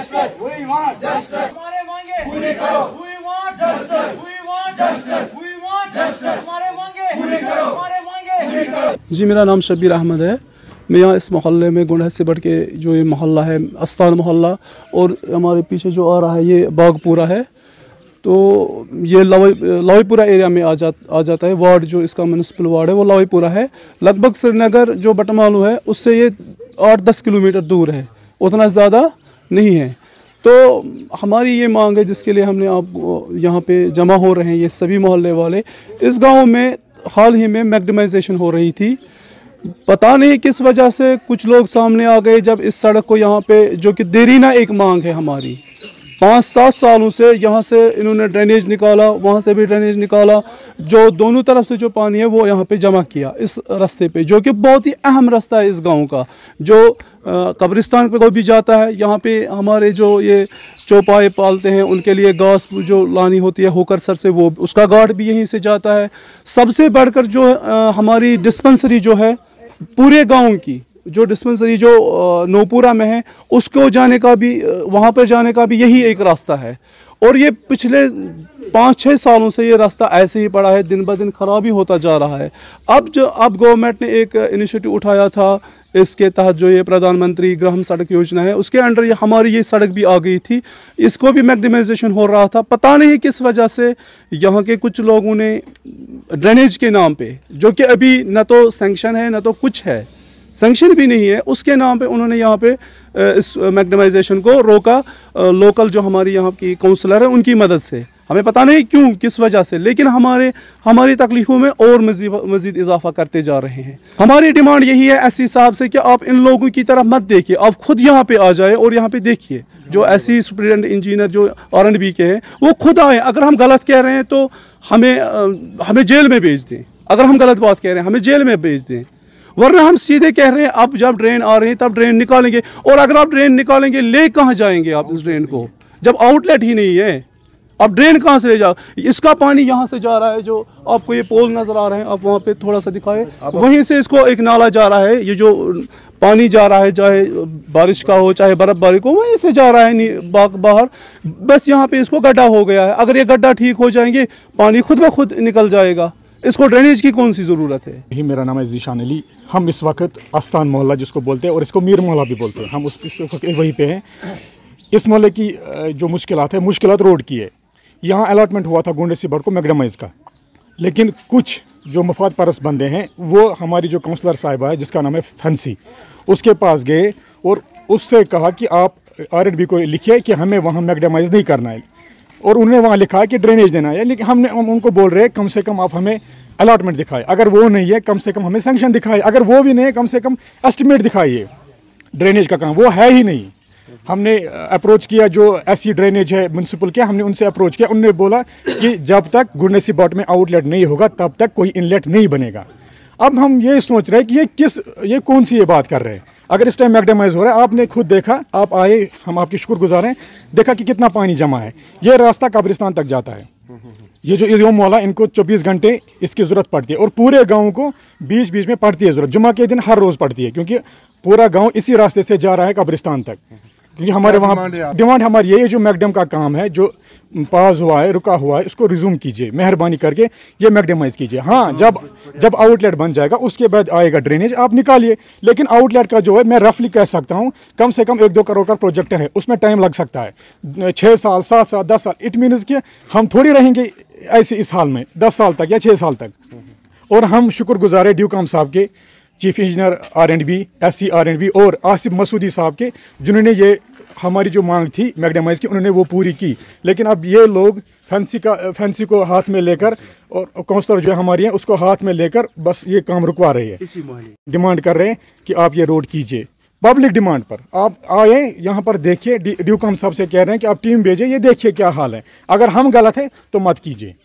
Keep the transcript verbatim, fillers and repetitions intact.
Justice. We want justice. हमारे मांगे पूरी करो. We want justice. We want justice. We want justice. हमारे मांगे पूरी करो. हमारे मांगे पूरी करो. जी, मेरा नाम शब्बीर अहमद है। मैं यहाँ इस मोहल्ले में गुंडा से बढ़ के जो ये मोहल्ला है अस्तान मोहल्ला, और हमारे पीछे जो आ रहा है ये बागपुरा है, तो ये लवाई लवाईपुरा एरिया में आ जा आ जाता है। वार्ड जो इसका म्यूनसिपल वार्ड है वो लवाईपुरा है। लगभग श्रीनगर जो बटमालू है उससे ये आठ दस किलोमीटर दूर है, उतना ज़्यादा नहीं है। तो हमारी ये मांग है जिसके लिए हमने आप यहाँ पे जमा हो रहे हैं ये सभी मोहल्ले वाले। इस गांव में हाल ही में मैग्डमाइजेशन हो रही थी, पता नहीं किस वजह से कुछ लोग सामने आ गए जब इस सड़क को यहाँ पे, जो कि देरीना एक मांग है हमारी, पाँच सात सालों से यहाँ से इन्होंने ड्रेनेज निकाला, वहाँ से भी ड्रेनेज निकाला, जो दोनों तरफ से जो पानी है वो यहाँ पे जमा किया इस रास्ते पे, जो कि बहुत ही अहम रास्ता है इस गांव का, जो कब्रिस्तान पे को भी जाता है। यहाँ पे हमारे जो ये चौपाए पालते हैं उनके लिए घास जो लानी होती है होकर सर से, वो उसका गार्ड भी यहीं से जाता है। सबसे बढ़कर जो आ, हमारी डिस्पेंसरी जो है पूरे गाँव की, जो डिस्पेंसरी जो नोपुरा में है, उसको जाने का भी, वहाँ पर जाने का भी यही एक रास्ता है। और ये पिछले पाँच छः सालों से ये रास्ता ऐसे ही पड़ा है, दिन ब दिन खराब ही होता जा रहा है। अब जो अब गवर्नमेंट ने एक इनिशिएटिव उठाया था, इसके तहत जो ये प्रधानमंत्री ग्राम सड़क योजना है उसके अंडर ये हमारी ये सड़क भी आ गई थी, इसको भी मैग्डमाइजेशन हो रहा था। पता नहीं किस वजह से यहाँ के कुछ लोगों ने ड्रेनेज के नाम पे, जो कि अभी न तो सेंक्शन है न तो कुछ है, सेंक्शन भी नहीं है, उसके नाम पे उन्होंने यहाँ पे इस मैग्डमाइजेशन को रोका। लोकल जो हमारी यहाँ की काउंसलर है उनकी मदद से, हमें पता नहीं क्यों किस वजह से, लेकिन हमारे हमारी तकलीफ़ों में और मजीद मजीद इजाफा करते जा रहे हैं। हमारी डिमांड यही है एस सी साहब से कि आप इन लोगों की तरफ मत देखिए, आप खुद यहाँ पे आ जाए और यहाँ पे देखिए। जो एस सी सुप्रिटेंडेंट इंजीनियर जो आर एंड बी के हैं वो खुद आए, अगर हम गलत कह रहे हैं तो हमें हमें जेल में भेज दें, अगर हम गलत बात कह रहे हैं हमें जेल में भेज दें, वरना हम सीधे कह रहे हैं अब जब ड्रेन आ रही है तब ड्रेन निकालेंगे। और अगर आप ड्रेन निकालेंगे ले कहाँ जाएंगे आप इस ड्रेन को, जब आउटलेट ही नहीं है, अब ड्रेन कहाँ से ले जाओ? इसका पानी यहाँ से जा रहा है, जो आपको ये पोल नज़र आ रहे हैं, आप वहाँ पे थोड़ा सा दिखाए, वहीं से इसको एक नाला जा रहा है, ये जो पानी जा रहा है चाहे बारिश का हो चाहे बर्फबारी को, वहीं से जा रहा है बाहर। बस यहाँ पे इसको गड्ढा हो गया है, अगर ये गड्ढा ठीक हो जाएंगे पानी खुद ब खुद निकल जाएगा, इसको ड्रेनेज की कौन सी ज़रूरत है? यही मेरा नाम है ज़ीशान अली। हम इस वक्त आस्तान मोहल्ला जिसको बोलते हैं, और इसको मीर मोहल्ला भी बोलते हैं, हम उस इस वक्त वहीं पे हैं। इस मोहल्ले की जो मुश्किलात है, मुश्किलात रोड की है। यहाँ अलॉटमेंट हुआ था गुंडे सी बड़ को मैग्डमाइज का, लेकिन कुछ जो मफाद परस बंदे हैं वो हमारी जो काउंसलर साहिबा है जिसका नाम है फैंसी, उसके पास गए और उससे कहा कि आप आर एंड बी को लिखिए कि हमें वहाँ मैग्डमाइज नहीं करना है, और उन्होंने वहाँ लिखा है कि ड्रेनेज देना है। लेकिन हमने हम उनको बोल रहे हैं कम से कम आप हमें अलॉटमेंट दिखाए, अगर वो नहीं है कम से कम हमें सैंक्शन दिखाए, अगर वो भी नहीं है कम से कम एस्टिमेट दिखाइए। ड्रेनेज का काम वो है ही नहीं। हमने अप्रोच किया जो ऐसी ड्रेनेज है म्यूनसिपल के, हमने उनसे अप्रोच किया, उन्होंने बोला कि जब तक गुंडे सी बॉट में आउटलेट नहीं होगा तब तक कोई इनलेट नहीं बनेगा। अब हम ये सोच रहे हैं कि ये किस ये कौन सी ये बात कर रहे हैं। अगर इस टाइम मैग्डमाइज हो रहा है, आपने खुद देखा, आप आए, हम आपके शुक्रगुजार हैं, देखा कि कितना पानी जमा है। ये रास्ता कब्रिस्तान तक जाता है। ये जो ये मोहल्ला, इनको चौबीस घंटे इसकी ज़रूरत पड़ती है, और पूरे गांव को बीच बीच में पड़ती है ज़रूरत, जुम्मा के दिन हर रोज़ पड़ती है, क्योंकि पूरा गांव इसी रास्ते से जा रहा है कब्रिस्तान तक। क्योंकि हमारे वहाँ डिमांड हमारी ये जो मैग्डम का काम है, जो पास हुआ है, रुका हुआ है, इसको रिज्यूम कीजिए, मेहरबानी करके ये मैग्डमाइज कीजिए। हाँ, जब जब आउटलेट बन जाएगा उसके बाद आएगा ड्रेनेज, आप निकालिए। लेकिन आउटलेट का जो है, मैं रफली कह सकता हूँ कम से कम एक दो करोड़ का प्रोजेक्ट है, उसमें टाइम लग सकता है, छः साल सात साल दस साल। इट मीन्स कि हम थोड़ी रहेंगे ऐसे इस हाल में दस साल तक या छः साल तक। और हम शुक्रगुजार है ड्यूकाम साहब के, chief engineer R and B, S C R and B, और आसिफ मसूदी साहब के, जिन्होंने ये हमारी जो मांग थी मैग्डमाइज की उन्होंने वो पूरी की। लेकिन अब ये लोग फैंसी का फैंसी को हाथ में लेकर, और काउंसलर जो हमारी हैं उसको हाथ में लेकर बस ये काम रुकवा रही है। डिमांड कर रहे हैं कि आप ये रोड कीजिए, पब्लिक डिमांड पर। आप आए यहाँ पर देखिए, ड्यूकाम साहब से कह रहे हैं कि आप टीम भेजिए, ये देखिए क्या हाल है, अगर हम गलत हैं तो मत कीजिए।